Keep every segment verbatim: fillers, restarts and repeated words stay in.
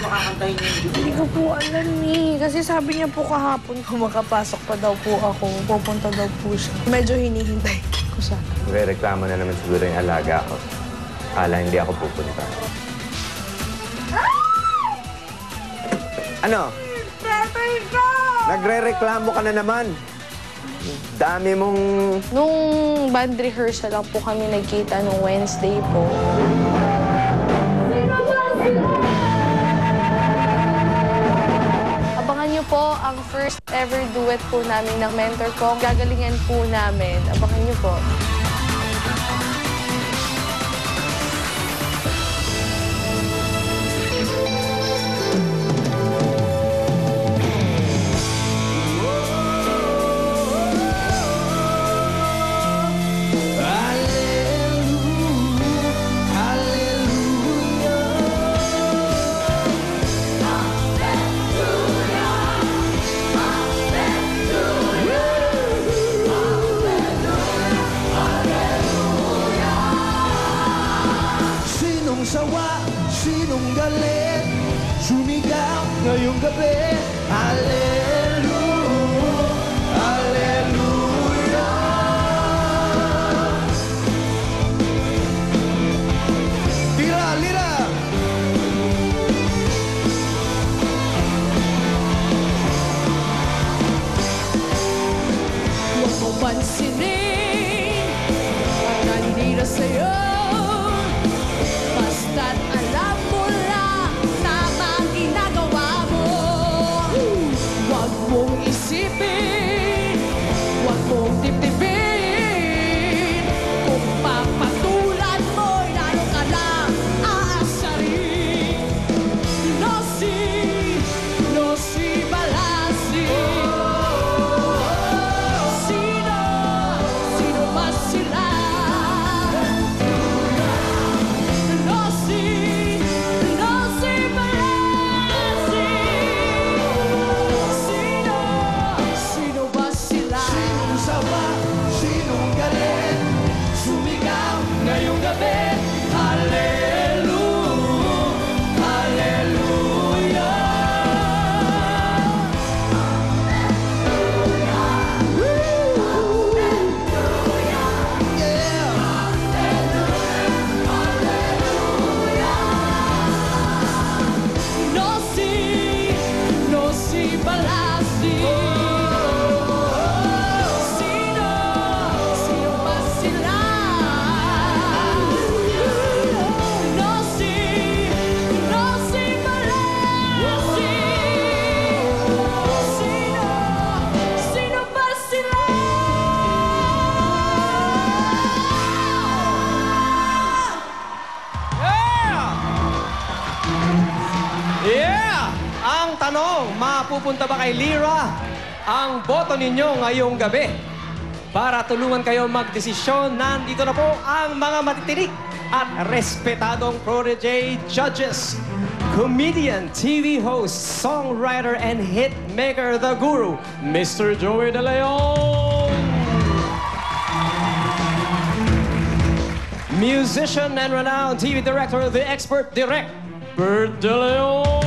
kakantahin niyo yung Hindi ko po alam eh. Kasi sabi niya po kahapon kung makapasok pa daw po ako, pupunta daw po siya. Medyo hinihintay ko siya. Nagre-reklamo na naman siguro yung alaga ko. Kala hindi ako pupunta. Ano? Nagre-reklamo ka na naman. Dami mong... Nung band rehearsal lang po kami nagkita nung Wednesday po. Abangan niyo po ang first ever duet po namin ng mentor ko. Gagalingan po namin. Abangan niyo po. Sawa, sinong galit, sumigaw ngayong gabi. Hallelujah, hallelujah. Lira, lira. Huwag mo pansinin ang naninira sa'yo. Basta't alam mo lang tama ang ginagawa mo. Huwag mong isipin, huwag mong tiptipin. Kung papatulan mo'y lalo ka lang aasarin. No si, no si balasi. Sino, sino ba sila? Yeah! Ang tanong, mapupunta ba kay Lira ang boto ninyo ngayong gabi? Para tulungan kayo magdesisyon, nandito na po ang mga matitinik at respetadong protege judges. Comedian, T V host, songwriter, and hitmaker, the guru, Mister Joey De Leon. Musician and renowned T V director, the expert direct, Bert De Leon.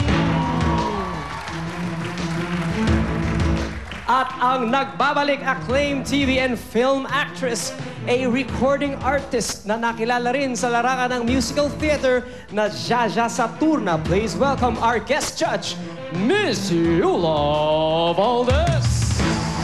At ang nagbabalik acclaimed T V and film actress, a recording artist na nakilala rin sa larangan ng musical theater na Jaja Saturna. Please welcome our guest judge, Miss Yula Valdez.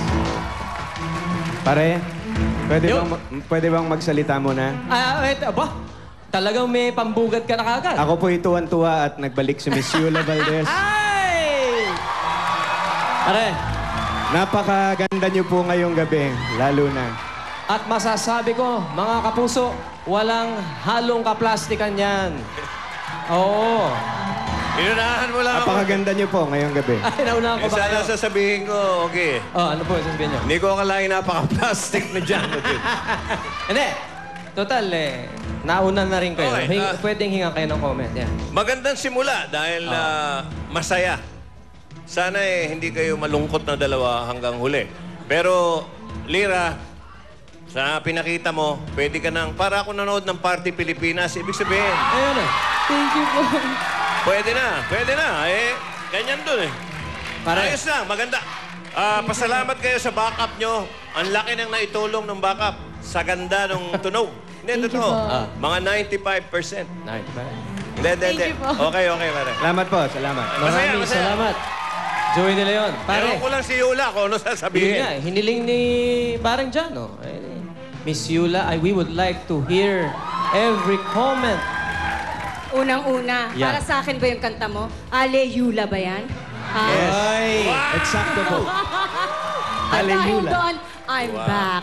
Pare, pwede Yo. bang, pwede bang magsalita muna? Ah, wait, aba, talagang may pambugat ka na kagad. Ako po ituwan-tuwa at nagbalik si Miss Yula Valdez. Ay! Pare, Napakaganda niyo po ngayong gabi, lalo na. at masasabi ko, mga kapuso, walang halong kaplastikan yan. Oo. Inunahan mo lang ako. Napakaganda niyo po ngayong gabi. Ay, naunahan ko Eh, ba kayo? sana sasabihin ko, okay. Oh, ano po sasabihin niyo? Hindi ko akalain napaka-plastic na dyan. Hindi. Total, eh, nauna na rin kayo. Okay, Hing, ah. pwedeng hinga kayo ng comment. Yan. Magandang simula dahil ah, masaya. Sana eh, hindi kayo malungkot na dalawa hanggang huli. Pero, Lira, sa pinakita mo, pwede ka nang, para ako nanood ng Party Pilipinas, ibig sabihin, Ayun eh. Thank you po. Pwede na, pwede na. Eh, ganyan dun eh. Pare. Ayos na, maganda. Ah, pasalamat kayo sa backup nyo. Ang laki ng naitulong ng backup sa ganda ng tunog. Hindi, totoo. Ah. Mga ninety-five percent. Nice, pare. Hindi, hindi, hindi. Thank you po. Okay, okay, pare. Salamat po, salamat. Masaya, Maraming masaya. salamat. Joey De Leon. Pare. Ewan ko lang si Yula kung ano Yun nga, sasabihin. eh, hiniling ni Parang Jano. Eh, Miss Yula, I, we would like to hear every comment. Unang-una, Yan. para sa akin ba yung kanta mo? Ale Yula ba yan? Ha? Yes. Ay! Eksakto po. At Ale dahil Yula. doon, I'm back.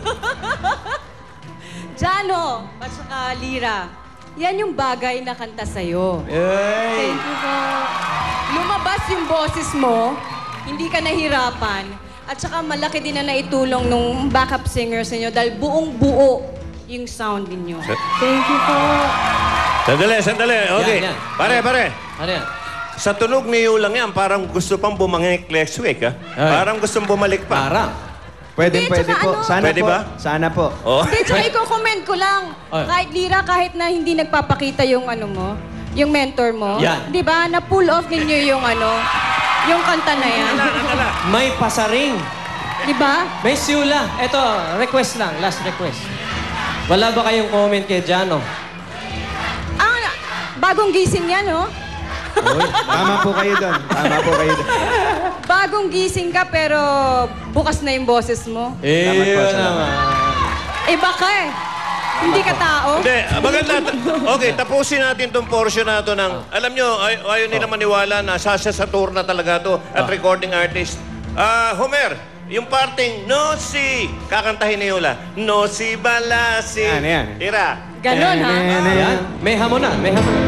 Jano, at saka Lira, yan yung bagay na kanta sa'yo. Ay! Thank you po. Lumabas yung boses mo, hindi ka nahirapan, at saka malaki din na naitulong nung backup singer sa inyo dahil buong-buo yung sound ninyo. Thank you po. Sandali, sandali. Okay. Yan, yan. Pare, pare. Ano yan? Sa tunog ni Yulang yan, parang gusto pang bumangik next week, ha? Ay. Parang gustong bumalik pa. Parang. Pwede, Hindi, pwede tsaka po. ano? Sana Pwede po. ba? Sana po. Oh. Hindi, tsaka i-comment ko lang. Ay. Kahit Lira, kahit na hindi nagpapakita yung ano mo, yung mentor mo, Yan. di ba, na-pull off ninyo yung ano, yung kanta na yan. May pasaring. Di ba? Miss Yula, eto, request lang, last request. Wala ba kayong comment kay Jano? Ah, bagong gising yan, oh. Uy, tama po kayo doon. Tama po kayo doon. Bagong gising ka, pero bukas na yung boses mo. Eh, Salamat po, yun salamat. naman. Iba ka eh. Hindi ka tao. Hindi, maganda. Okay, tapusin natin tong portion na to ng... Alam nyo, ay, ayaw nila maniwala na sasa sa tour na talaga to at recording artist. Ah, Homer, yung parting no si kakantahin ni Yula. No si balasi. Yan, yan. Tira. Ganon, ha? Yan, yan, yan. Ayan, may hamon na, may hamon na.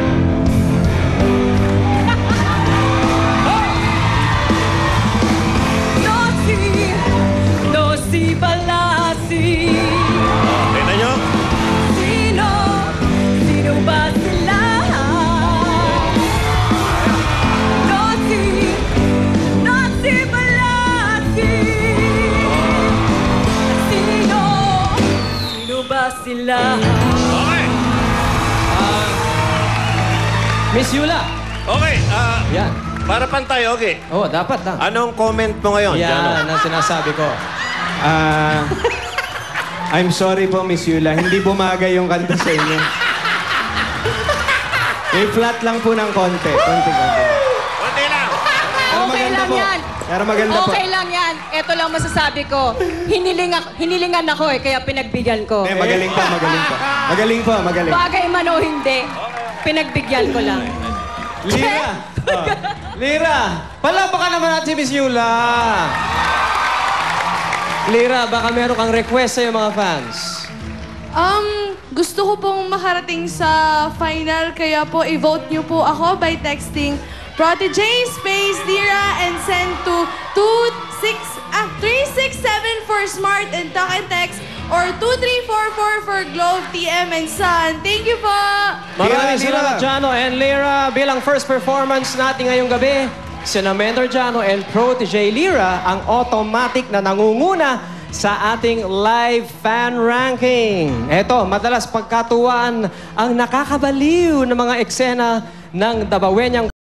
No si, no si balasi. Tignan nyo. Sino, sino ba sila? No si, no si balasi. Sino, sino ba sila? Okay. Miss Yula. Okay, ah... Yan. para pantay, okay. Oh, dapat lang. Anong comment mo ngayon, Jano? Yan ang sinasabi ko. Ah, I'm sorry po, Miss Yula. Hindi bumagay yung kanta sa inyo. May flat lang po ng konti. Konti, konti. Kunti lang. Pero Okay maganda lang po. yan. Pero maganda po. Okay lang yan. Ito lang masasabi ko. Hiniling ako, hinilingan ako eh, kaya pinagbigyan ko. Eh, magaling po, magaling po. Magaling po, magaling. Bagay man o hindi, pinagbigyan ko lang. Lira! Oh. Lira! Palapakan naman natin si Miss Yula! Lira, baka meron kang request sa'yo mga fans. Um, gusto ko pong makarating sa final, kaya po i-vote niyo po ako by texting Protégé space Lira and send to two six ah three six seven for Smart and Talk and Text or two three four four for Globe, T M and Sun. Thank you po! Maraming Lira, salamat, Lira. Jano and Lira. Bilang first performance natin ngayong gabi, sina Mentor Jano and Protégé Lira ang automatic na nangunguna sa ating live fan ranking. Eto, madalas pagkatuwaan ang nakakabaliw na mga eksena ng Dabawenyang